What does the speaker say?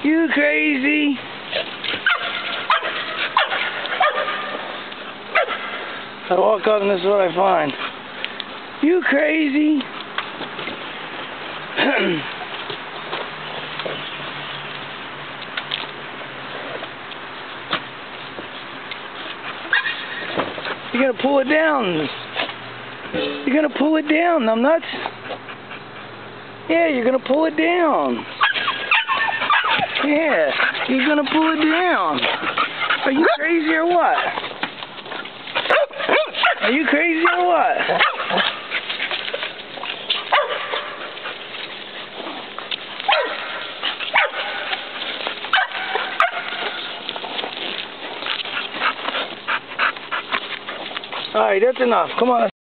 You crazy? I walk up and this is what I find. You crazy? You're gonna pull it down. You're gonna pull it down, numbnuts. Yeah, you're gonna pull it down. Yeah, you're gonna pull it down. Are you crazy or what? Are you crazy or what? Alright, that's enough. Come on.